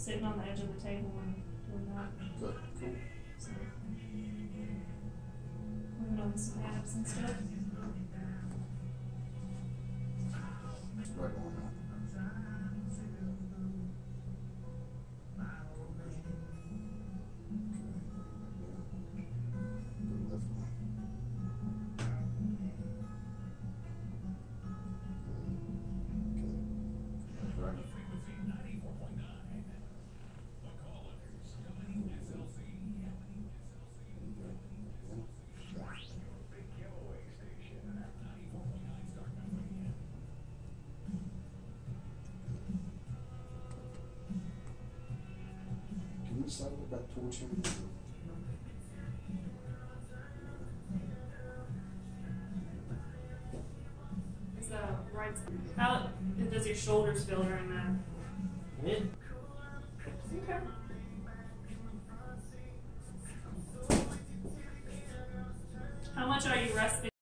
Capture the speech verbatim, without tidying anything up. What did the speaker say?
sitting on the edge of the table and doing that. Good, cool. So, working on some abs and stuff. It's right on that. Can you slide it back towards him? Is the right, how does your shoulders feel during that? Mid. Okay. How much are you resting?